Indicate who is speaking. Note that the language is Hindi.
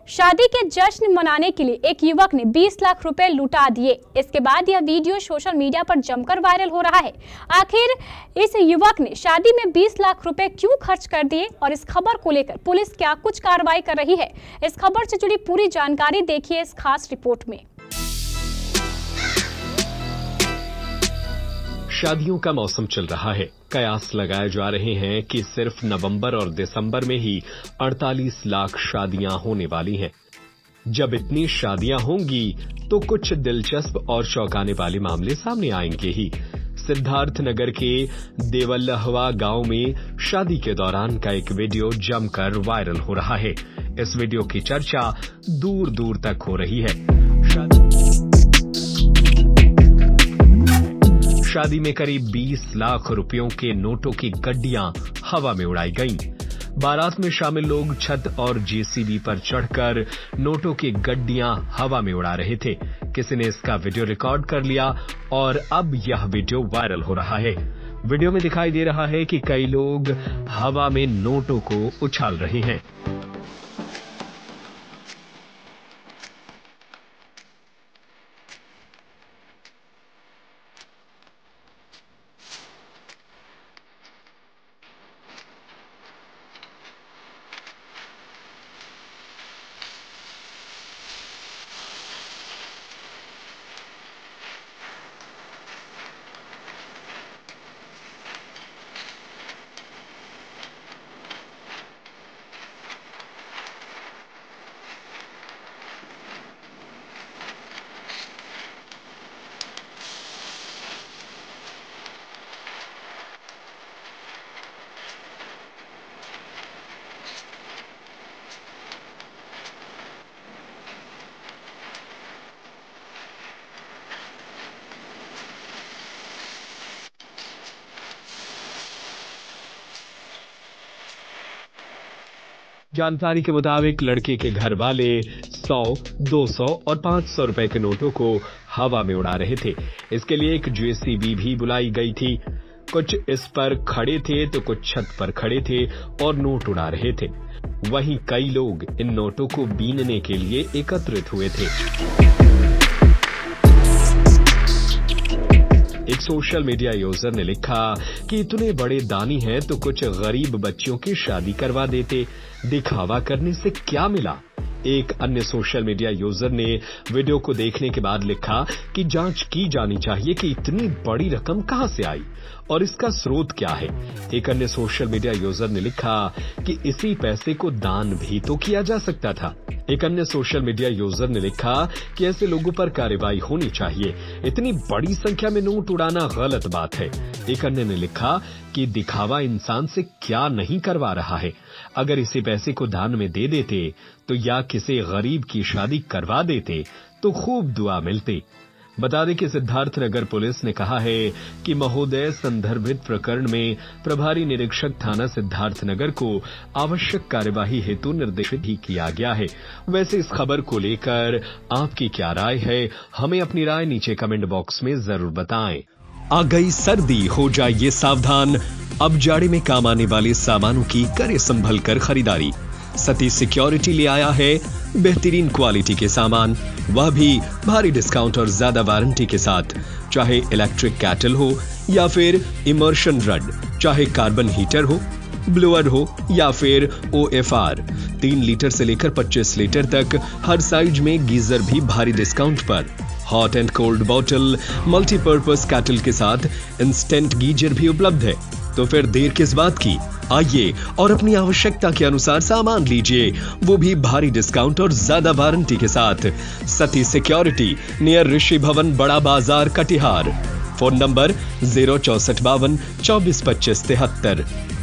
Speaker 1: शादी के जश्न मनाने के लिए एक युवक ने 20 लाख रुपए लुटा दिए। इसके बाद यह वीडियो सोशल मीडिया पर जमकर वायरल हो रहा है। आखिर इस युवक ने शादी में 20 लाख रुपए क्यों खर्च कर दिए और इस खबर को लेकर पुलिस क्या कुछ कार्रवाई कर रही है, इस खबर से जुड़ी पूरी जानकारी देखिए इस खास रिपोर्ट में।
Speaker 2: शादियों का मौसम चल रहा है। कयास लगाए जा रहे हैं कि सिर्फ नवंबर और दिसंबर में ही 48 लाख शादियां होने वाली हैं। जब इतनी शादियां होंगी तो कुछ दिलचस्प और चौंकाने वाले मामले सामने आएंगे ही। सिद्धार्थनगर के देवल्लहवा गांव में शादी के दौरान का एक वीडियो जमकर वायरल हो रहा है। इस वीडियो की चर्चा दूर दूर तक हो रही है। शादी में करीब 20 लाख रुपयों के नोटों की गड्डियां हवा में उड़ाई गईं। बारात में शामिल लोग छत और जेसीबी पर चढ़कर नोटों की गड्डियां हवा में उड़ा रहे थे। किसी ने इसका वीडियो रिकॉर्ड कर लिया और अब यह वीडियो वायरल हो रहा है। वीडियो में दिखाई दे रहा है कि कई लोग हवा में नोटों को उछाल रहे हैं। जानकारी के मुताबिक लड़के के घर वाले 100, 200 और 500 रुपए के नोटों को हवा में उड़ा रहे थे। इसके लिए एक जेसीबी भी बुलाई गई थी। कुछ इस पर खड़े थे तो कुछ छत पर खड़े थे और नोट उड़ा रहे थे। वहीं कई लोग इन नोटों को बीनने के लिए एकत्रित हुए थे। एक सोशल मीडिया यूजर ने लिखा कि इतने बड़े दानी हैं तो कुछ गरीब बच्चियों की शादी करवा देते, दिखावा करने से क्या मिला। एक अन्य सोशल मीडिया यूजर ने वीडियो को देखने के बाद लिखा कि जांच की जानी चाहिए कि इतनी बड़ी रकम कहां से आई और इसका स्रोत क्या है। एक अन्य सोशल मीडिया यूजर ने लिखा कि इसी पैसे को दान भी तो किया जा सकता था। एक अन्य सोशल मीडिया यूजर ने लिखा कि ऐसे लोगों पर कार्रवाई होनी चाहिए, इतनी बड़ी संख्या में नोट उड़ाना गलत बात है। एक अन्य ने लिखा कि दिखावा इंसान से क्या नहीं करवा रहा है। अगर इसी पैसे को दान में दे देते तो या किसी गरीब की शादी करवा देते तो खूब दुआ मिलती। बता दें कि सिद्धार्थनगर पुलिस ने कहा है कि महोदय संदर्भित प्रकरण में प्रभारी निरीक्षक थाना सिद्धार्थनगर को आवश्यक कार्यवाही हेतु निर्देशित ही किया गया है। वैसे इस खबर को लेकर आपकी क्या राय है, हमें अपनी राय नीचे कमेंट बॉक्स में जरूर बताएं।
Speaker 3: आ गई सर्दी, हो जाइए सावधान। अब जाड़े में काम आने वाले सामानों की करे संभल कर खरीदारी। सती सिक्योरिटी ले आया है बेहतरीन क्वालिटी के सामान, वह भी भारी डिस्काउंट और ज्यादा वारंटी के साथ। चाहे इलेक्ट्रिक कैटल हो या फिर इमर्शन रड, चाहे कार्बन हीटर हो, ब्लोअर हो या फिर OFR, 3 लीटर से लेकर 25 लीटर तक हर साइज में गीजर भी भारी डिस्काउंट पर। Hot and cold bottle, multipurpose kettle के साथ इंस्टेंट गीजर भी उपलब्ध है। तो फिर देर किस बात की, आइए और अपनी आवश्यकता के अनुसार सामान लीजिए, वो भी भारी डिस्काउंट और ज्यादा वारंटी के साथ। सती सिक्योरिटी, नियर ऋषि भवन, बड़ा बाजार, कटिहार। Phone number 06452 2425 73।